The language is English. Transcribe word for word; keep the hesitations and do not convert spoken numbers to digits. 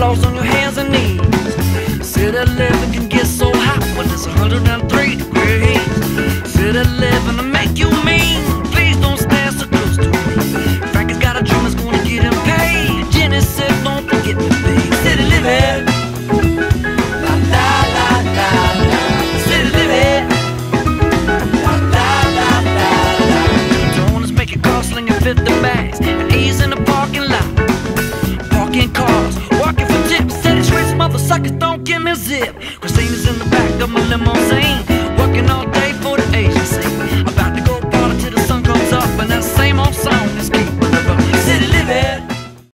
falls on your hands and knees. City living can get so hot when it's one hundred three degrees. City living to make you mean. Please don't stand so close to me. Frankie's got a dream that's gonna get him paid. Jenny said don't forget me, babe. City living, la la la la la. City living, la la la la la. Don't just make it cost slinging fifty bags and ease in the parking lot. Parking cars, walking for tips. City streets, mother suckers don't give me a zip. Christina's in the back of my limousine, working all day.